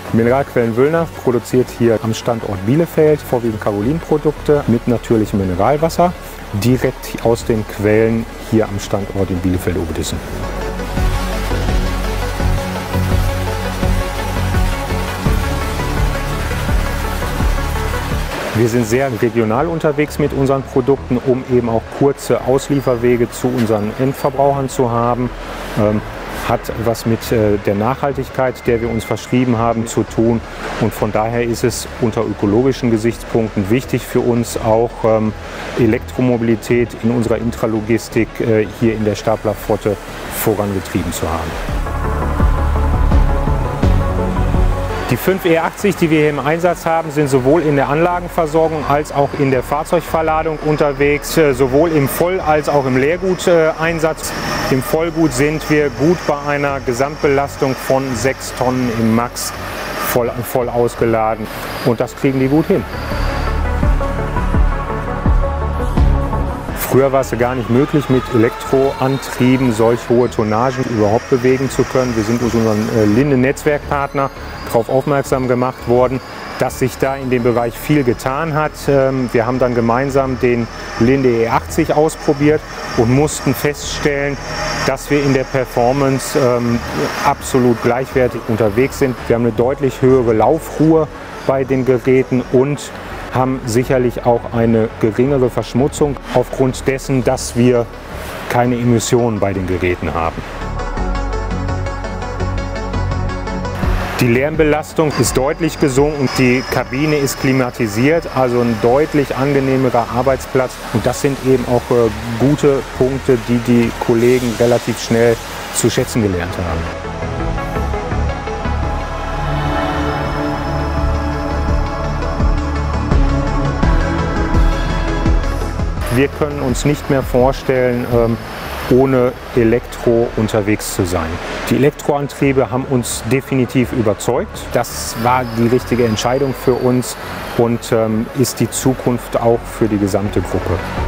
Mineralquellen Wüllner produziert hier am Standort Bielefeld vorwiegend Karolinprodukte mit natürlichem Mineralwasser, direkt aus den Quellen hier am Standort in Bielefeld-Obedissen. Wir sind sehr regional unterwegs mit unseren Produkten, um eben auch kurze Auslieferwege zu unseren Endverbrauchern zu haben. Hat was mit der Nachhaltigkeit, der wir uns verschrieben haben, zu tun. Und von daher ist es unter ökologischen Gesichtspunkten wichtig für uns auch Elektromobilität in unserer Intralogistik hier in der Staplerflotte vorangetrieben zu haben. Die 5 E80, die wir hier im Einsatz haben, sind sowohl in der Anlagenversorgung als auch in der Fahrzeugverladung unterwegs, sowohl im Voll- als auch im Leerguteinsatz. Im Vollgut sind wir gut bei einer Gesamtbelastung von 6 Tonnen im Max voll ausgeladen und das kriegen die gut hin. Früher war es ja gar nicht möglich, mit Elektroantrieben solch hohe Tonnagen überhaupt bewegen zu können. Wir sind durch unseren Linde-Netzwerkpartner darauf aufmerksam gemacht worden, dass sich da in dem Bereich viel getan hat. Wir haben dann gemeinsam den Linde E80 ausprobiert und mussten feststellen, dass wir in der Performance absolut gleichwertig unterwegs sind. Wir haben eine deutlich höhere Laufruhe bei den Geräten und haben sicherlich auch eine geringere Verschmutzung aufgrund dessen, dass wir keine Emissionen bei den Geräten haben. Die Lärmbelastung ist deutlich gesunken und die Kabine ist klimatisiert, also ein deutlich angenehmerer Arbeitsplatz. Und das sind eben auch gute Punkte, die die Kollegen relativ schnell zu schätzen gelernt haben. Wir können uns nicht mehr vorstellen, ohne Elektro unterwegs zu sein. Die Elektroantriebe haben uns definitiv überzeugt. Das war die richtige Entscheidung für uns und ist die Zukunft auch für die gesamte Gruppe.